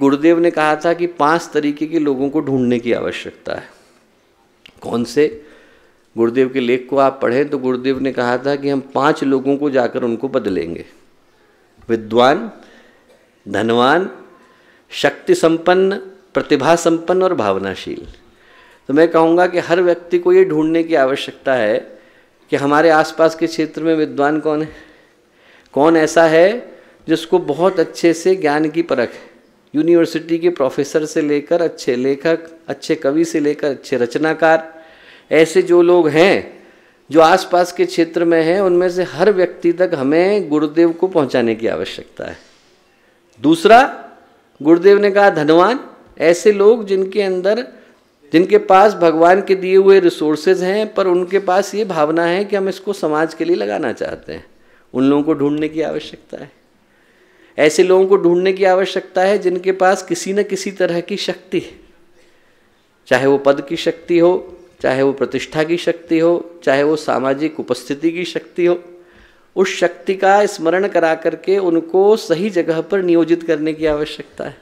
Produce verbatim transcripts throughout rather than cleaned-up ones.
गुरुदेव ने कहा था कि पांच तरीके के लोगों को ढूंढने की आवश्यकता है। कौन से? गुरुदेव के लेख को आप पढ़ें तो गुरुदेव ने कहा था कि हम पांच लोगों को जाकर उनको बदलेंगे: विद्वान, धनवान, शक्ति संपन्न, प्रतिभा संपन्न और भावनाशील। तो मैं कहूँगा कि हर व्यक्ति को ये ढूंढने की आवश्यकता है कि हमारे आसपास के क्षेत्र में विद्वान कौन है, कौन ऐसा है जिसको बहुत अच्छे से ज्ञान की परख है। यूनिवर्सिटी के प्रोफेसर से लेकर अच्छे लेखक, अच्छे कवि से लेकर अच्छे रचनाकार, ऐसे जो लोग हैं जो आसपास के क्षेत्र में हैं, उनमें से हर व्यक्ति तक हमें गुरुदेव को पहुंचाने की आवश्यकता है। दूसरा, गुरुदेव ने कहा धनवान, ऐसे लोग जिनके अंदर जिनके पास भगवान के दिए हुए रिसोर्सेज हैं, पर उनके पास ये भावना है कि हम इसको समाज के लिए लगाना चाहते हैं, उन लोगों को ढूंढने की आवश्यकता है। ऐसे लोगों को ढूंढने की आवश्यकता है जिनके पास किसी न किसी तरह की शक्ति है, चाहे वो पद की शक्ति हो, चाहे वो प्रतिष्ठा की शक्ति हो, चाहे वो सामाजिक उपस्थिति की शक्ति हो। उस शक्ति का स्मरण करा करके उनको सही जगह पर नियोजित करने की आवश्यकता है।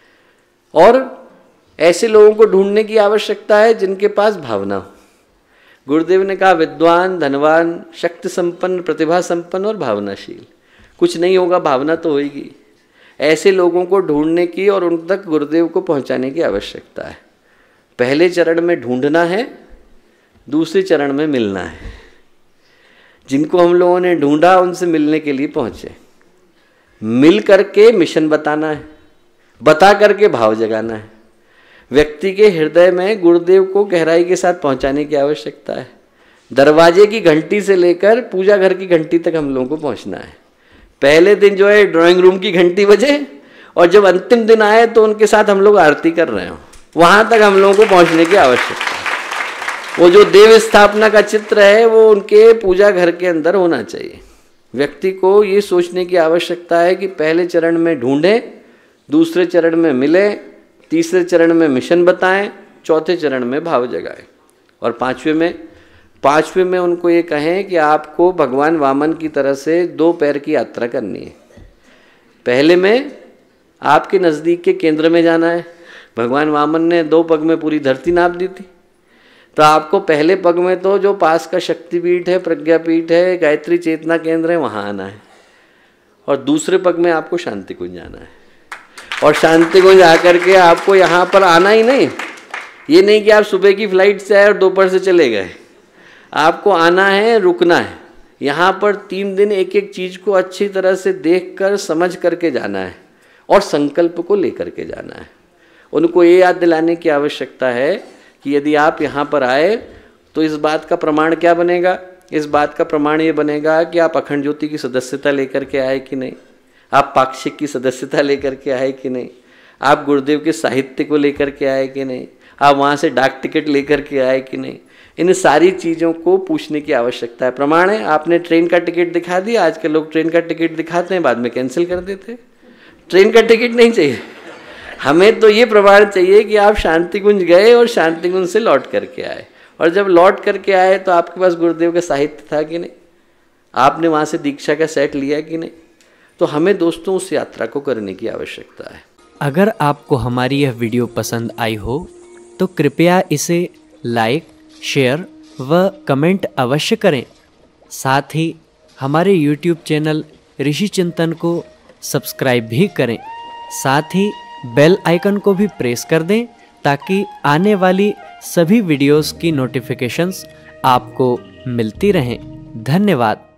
और ऐसे लोगों को ढूंढने की आवश्यकता है जिनके पास भावना हो। गुरुदेव ने कहा विद्वान, धनवान, शक्ति संपन्न, प्रतिभा संपन्न और भावनाशील। कुछ नहीं होगा, भावना तो होगी। ऐसे लोगों को ढूंढने की और उन तक गुरुदेव को पहुंचाने की आवश्यकता है। पहले चरण में ढूंढना है, दूसरे चरण में मिलना है। जिनको हम लोगों ने ढूंढा उनसे मिलने के लिए पहुंचे। मिल करके मिशन बताना है, बता करके भाव जगाना है। व्यक्ति के हृदय में गुरुदेव को गहराई के साथ पहुंचाने की आवश्यकता है। दरवाजे की घंटी से लेकर पूजा घर की घंटी तक हम लोगों को पहुंचना है। पहले दिन जो है ड्राइंग रूम की घंटी बजे, और जब अंतिम दिन आए तो उनके साथ हम लोग आरती कर रहे हो, वहां तक हम लोगों को पहुंचने की आवश्यकता है। वो जो देव स्थापना का चित्र है वो उनके पूजा घर के अंदर होना चाहिए। व्यक्ति को ये सोचने की आवश्यकता है कि पहले चरण में ढूंढें, दूसरे चरण में मिलें, तीसरे चरण में मिशन बताएं, चौथे चरण में भाव जगाएं, और पांचवें में पांचवें में उनको ये कहें कि आपको भगवान वामन की तरह से दो पैर की यात्रा करनी है। पहले में आपके नज़दीक के केंद्र में जाना है। भगवान वामन ने दो पग में पूरी धरती नाप दी थी, तो आपको पहले पग में तो जो पास का शक्तिपीठ है, प्रज्ञापीठ है, गायत्री चेतना केंद्र है, वहाँ आना है। और दूसरे पग में आपको शांति कुंज जाना है। और शांति कुंज आकर के आपको यहाँ पर आना ही नहीं, ये नहीं कि आप सुबह की फ्लाइट से आए और दोपहर से चले गए। आपको आना है, रुकना है। यहाँ पर तीन दिन एक एक चीज़ को अच्छी तरह से देख कर समझ करके जाना है और संकल्प को लेकर के जाना है। उनको ये याद दिलाने की आवश्यकता है कि यदि आप यहाँ पर आए तो इस बात का प्रमाण क्या बनेगा? इस बात का प्रमाण ये बनेगा कि आप अखंड ज्योति की सदस्यता लेकर के आए कि नहीं, आप पाक्षिक की सदस्यता लेकर के आए कि नहीं, आप गुरुदेव के साहित्य को लेकर के आए कि नहीं, आप वहाँ से डाक टिकट लेकर के आए कि नहीं। इन सारी चीज़ों को पूछने की आवश्यकता है। प्रमाण है, आपने ट्रेन का टिकट दिखा दिया। आज के लोग ट्रेन का टिकट दिखाते हैं, बाद में कैंसिल कर देते। ट्रेन का टिकट नहीं चाहिए हमें, तो ये प्रमाण चाहिए कि आप शांति कुंज गए और शांति कुंज से लौट करके आए। और जब लौट करके आए तो आपके पास गुरुदेव का साहित्य था कि नहीं, आपने वहाँ से दीक्षा का सेट लिया कि नहीं। तो हमें दोस्तों उस यात्रा को करने की आवश्यकता है। अगर आपको हमारी यह वीडियो पसंद आई हो तो कृपया इसे लाइक, शेयर व कमेंट अवश्य करें। साथ ही हमारे यूट्यूब चैनल ऋषि चिंतन को सब्सक्राइब भी करें। साथ ही बेल आइकन को भी प्रेस कर दें ताकि आने वाली सभी वीडियोस की नोटिफिकेशंस आपको मिलती रहें। धन्यवाद।